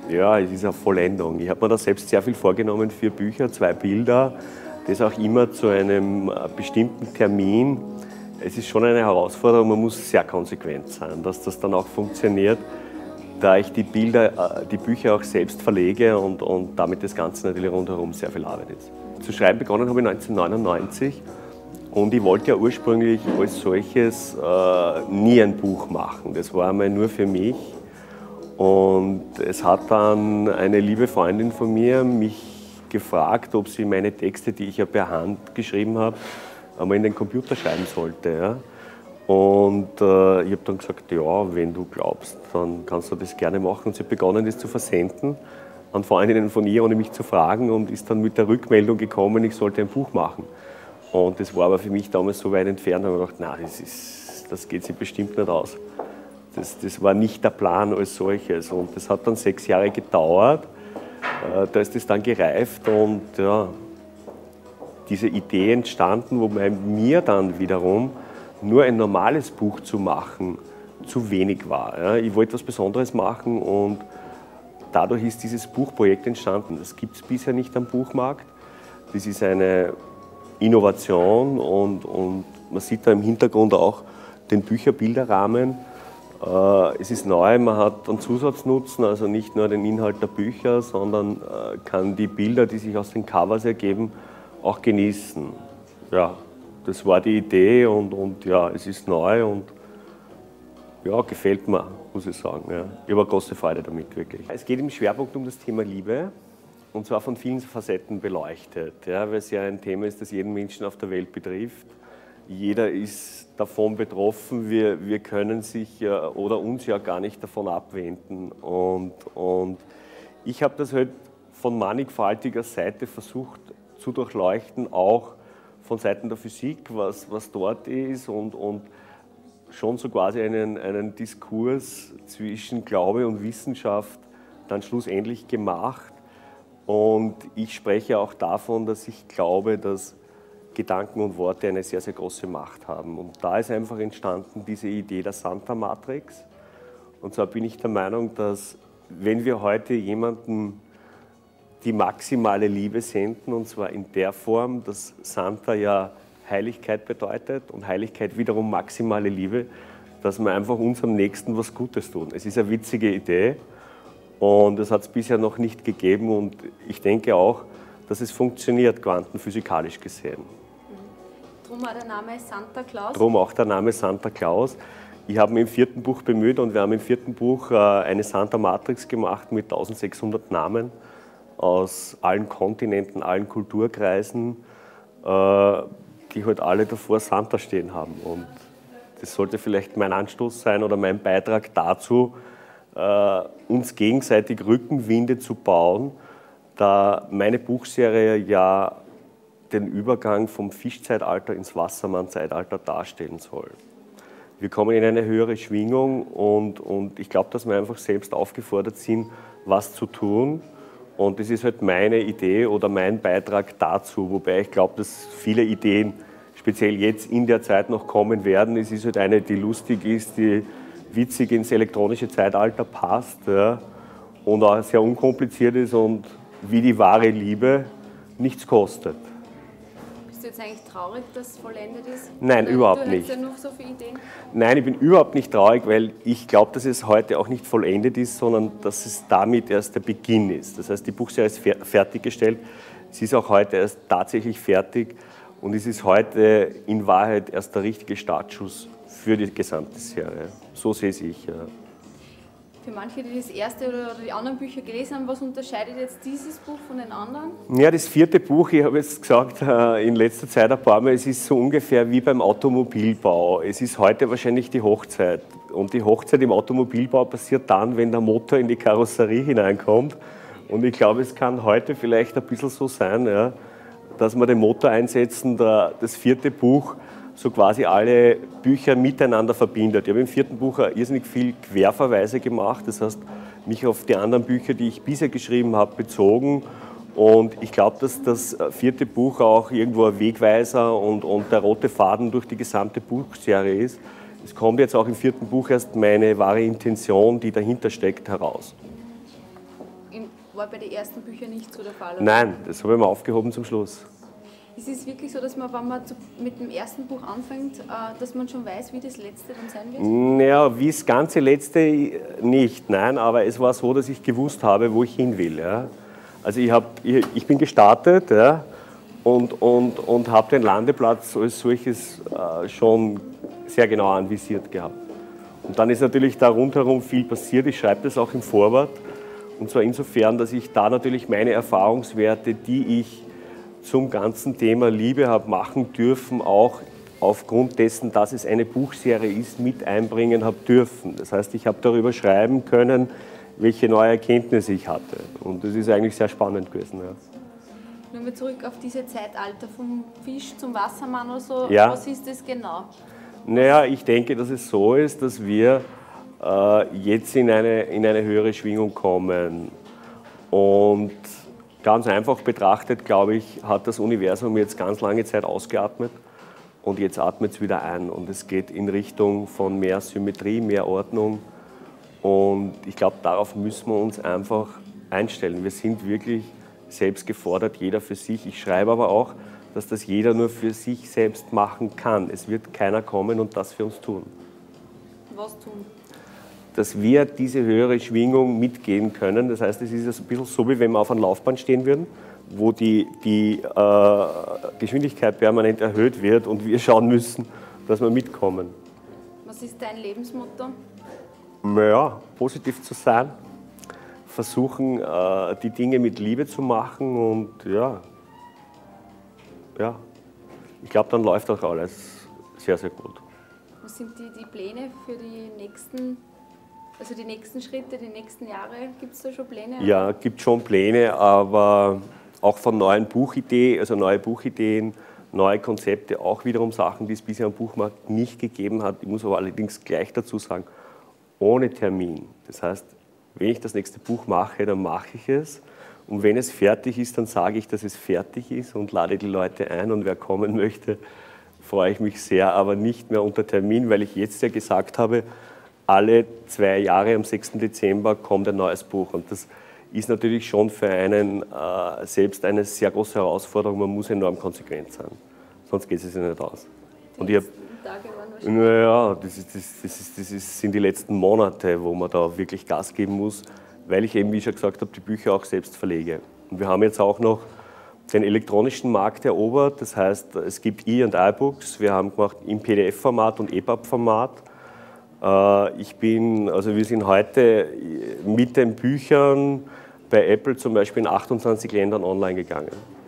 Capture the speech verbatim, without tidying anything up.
ja, es ist eine Vollendung. Ich habe mir da selbst sehr viel vorgenommen für Bücher, zwei Bilder, das auch immer zu einem bestimmten Termin. Es ist schon eine Herausforderung, man muss sehr konsequent sein, dass das dann auch funktioniert, da ich die Bilder, die Bücher auch selbst verlege und, und damit das Ganze natürlich rundherum sehr viel Arbeit ist. Zu schreiben begonnen habe ich neunzehnhundertneunundneunzig und ich wollte ja ursprünglich als solches äh, nie ein Buch machen. Das war einmal nur für mich. Und es hat dann eine liebe Freundin von mir mich gefragt, ob sie meine Texte, die ich ja per Hand geschrieben habe, einmal in den Computer schreiben sollte. Ja. Und äh, ich habe dann gesagt, ja, wenn du glaubst, dann kannst du das gerne machen. Und sie hat begonnen, das zu versenden an Freundinnen von ihr, ohne mich zu fragen, und ist dann mit der Rückmeldung gekommen, ich sollte ein Buch machen. Und das war aber für mich damals so weit entfernt, da habe ich gedacht, nein, das, ist, das geht sich bestimmt nicht aus. Das, das war nicht der Plan als solches. Und das hat dann sechs Jahre gedauert. Äh, da ist das dann gereift und ja, diese Idee entstanden, wobei mir dann wiederum nur ein normales Buch zu machen zu wenig war. Ja. Ich wollte etwas Besonderes machen und dadurch ist dieses Buchprojekt entstanden. Das gibt es bisher nicht am Buchmarkt. Das ist eine Innovation und, und man sieht da im Hintergrund auch den Bücherbilderrahmen. Es ist neu, man hat einen Zusatznutzen, also nicht nur den Inhalt der Bücher, sondern kann die Bilder, die sich aus den Covers ergeben, auch genießen. Ja, das war die Idee und, und ja, es ist neu und ja, gefällt mir, muss ich sagen. Ja. Ich habe eine große Freude damit, wirklich. Es geht im Schwerpunkt um das Thema Liebe und zwar von vielen Facetten beleuchtet, ja, weil es ja ein Thema ist, das jeden Menschen auf der Welt betrifft. Jeder ist davon betroffen, wir, wir können sich ja, oder uns ja gar nicht davon abwenden. Und, und ich habe das halt von mannigfaltiger Seite versucht zu durchleuchten, auch von Seiten der Physik, was, was dort ist und, und schon so quasi einen, einen Diskurs zwischen Glaube und Wissenschaft dann schlussendlich gemacht. Und ich spreche auch davon, dass ich glaube, dass Gedanken und Worte eine sehr, sehr große Macht haben. Und da ist einfach entstanden diese Idee der Santa-Matrix. Und zwar bin ich der Meinung, dass wenn wir heute jemanden die maximale Liebe senden, und zwar in der Form, dass Santa ja Heiligkeit bedeutet und Heiligkeit wiederum maximale Liebe, dass wir einfach unserem Nächsten was Gutes tun. Es ist eine witzige Idee und das hat es bisher noch nicht gegeben und ich denke auch, dass es funktioniert, quantenphysikalisch gesehen. Drum auch der Name Santa Claus? Drum auch der Name Santa Claus. Ich habe mich im vierten Buch bemüht und wir haben im vierten Buch eine Santa-Matrix gemacht mit eintausendsechshundert Namen aus allen Kontinenten, allen Kulturkreisen, die halt alle davor Santa stehen haben. Und das sollte vielleicht mein Anstoß sein oder mein Beitrag dazu, uns gegenseitig Rückenwinde zu bauen, da meine Buchserie ja den Übergang vom Fischzeitalter ins Wassermann-Zeitalter darstellen soll. Wir kommen in eine höhere Schwingung und, und ich glaube, dass wir einfach selbst aufgefordert sind, was zu tun. Und das ist halt meine Idee oder mein Beitrag dazu, wobei ich glaube, dass viele Ideen speziell jetzt in der Zeit noch kommen werden. Es ist halt eine, die lustig ist, die witzig ins elektronische Zeitalter passt, ja, und auch sehr unkompliziert ist und wie die wahre Liebe nichts kostet. Bist du jetzt eigentlich traurig, dass es vollendet ist? Nein, Oder überhaupt du nicht. Du hast ja noch so viele Ideen. Nein, ich bin überhaupt nicht traurig, weil ich glaube, dass es heute auch nicht vollendet ist, sondern dass es damit erst der Beginn ist. Das heißt, die Buchserie ist fertiggestellt. Sie ist auch heute erst tatsächlich fertig und es ist heute in Wahrheit erst der richtige Startschuss für die gesamte Serie. So sehe ich. Ja. Für manche, die das erste oder die anderen Bücher gelesen haben, was unterscheidet jetzt dieses Buch von den anderen? Ja, das vierte Buch, ich habe jetzt gesagt, in letzter Zeit ein paar Mal, es ist so ungefähr wie beim Automobilbau. Es ist heute wahrscheinlich die Hochzeit. Und die Hochzeit im Automobilbau passiert dann, wenn der Motor in die Karosserie hineinkommt. Und ich glaube, es kann heute vielleicht ein bisschen so sein, ja, dass wir den Motor einsetzen, der, das vierte Buch so quasi alle Bücher miteinander verbindet. Ich habe im vierten Buch irrsinnig viel Querverweise gemacht, das heißt, mich auf die anderen Bücher, die ich bisher geschrieben habe, bezogen. Und ich glaube, dass das vierte Buch auch irgendwo ein Wegweiser und, und der rote Faden durch die gesamte Buchserie ist. Es kommt jetzt auch im vierten Buch erst meine wahre Intention, die dahinter steckt, heraus. war bei den ersten Büchern nicht so der Fall? Oder? Nein, das habe ich mir aufgehoben zum Schluss. Ist es wirklich so, dass man, wenn man zu, mit dem ersten Buch anfängt, äh, dass man schon weiß, wie das letzte dann sein wird? Naja, wie das ganze letzte nicht, nein, aber es war so, dass ich gewusst habe, wo ich hin will. Ja. Also ich, hab, ich, ich bin gestartet, ja, und, und, und habe den Landeplatz als solches äh, schon sehr genau anvisiert gehabt. Und dann ist natürlich da rundherum viel passiert, ich schreibe das auch im Vorwort, und zwar insofern, dass ich da natürlich meine Erfahrungswerte, die ich zum ganzen Thema Liebe habe machen dürfen, auch aufgrund dessen, dass es eine Buchserie ist, mit einbringen habe dürfen. Das heißt, ich habe darüber schreiben können, welche neue Erkenntnisse ich hatte. Und das ist eigentlich sehr spannend gewesen. Ja. Nur mal zurück auf diese Zeitalter, vom Fisch zum Wassermann oder so, ja. Was ist das genau? Naja, ich denke, dass es so ist, dass wir äh, jetzt in eine, in eine höhere Schwingung kommen. Und ganz einfach betrachtet, glaube ich, hat das Universum jetzt ganz lange Zeit ausgeatmet und jetzt atmet es wieder ein. Und es geht in Richtung von mehr Symmetrie, mehr Ordnung. Und ich glaube, darauf müssen wir uns einfach einstellen. Wir sind wirklich selbst gefordert, jeder für sich. Ich schreibe aber auch, dass das jeder nur für sich selbst machen kann. Es wird keiner kommen und das für uns tun. Was tun? Dass wir diese höhere Schwingung mitgehen können. Das heißt, es ist ein bisschen so, wie wenn wir auf einem Laufband stehen würden, wo die, die äh, Geschwindigkeit permanent erhöht wird und wir schauen müssen, dass wir mitkommen. Was ist dein Lebensmotto? Naja, positiv zu sein, versuchen, äh, die Dinge mit Liebe zu machen und ja, ja. ich glaube, dann läuft auch alles sehr, sehr gut. Was sind die, die Pläne für die nächsten Also die nächsten Schritte, die nächsten Jahre, gibt es da schon Pläne? Ja, es gibt schon Pläne, aber auch von neuen Buchideen, also neue Buchideen, neue Konzepte, auch wiederum Sachen, die es bisher am Buchmarkt nicht gegeben hat. Ich muss aber allerdings gleich dazu sagen, ohne Termin. Das heißt, wenn ich das nächste Buch mache, dann mache ich es. Und wenn es fertig ist, dann sage ich, dass es fertig ist und lade die Leute ein. Und wer kommen möchte, freue ich mich sehr, aber nicht mehr unter Termin, weil ich jetzt ja gesagt habe, alle zwei Jahre am sechsten Dezember kommt ein neues Buch. Und das ist natürlich schon für einen äh, selbst eine sehr große Herausforderung. Man muss enorm konsequent sein, sonst geht es sich nicht aus. Die Und ich hab, Tage waren wahrscheinlich. naja, das, ist, das, das, ist, das ist, sind die letzten Monate, wo man da wirklich Gas geben muss, weil ich eben, wie ich schon gesagt habe, die Bücher auch selbst verlege. Und wir haben jetzt auch noch den elektronischen Markt erobert. Das heißt, es gibt E- und iBooks. Wir haben gemacht im P D F-Format und E P U B-Format. Ich bin, also wir sind heute mit den Büchern bei Apple zum Beispiel in achtundzwanzig Ländern online gegangen.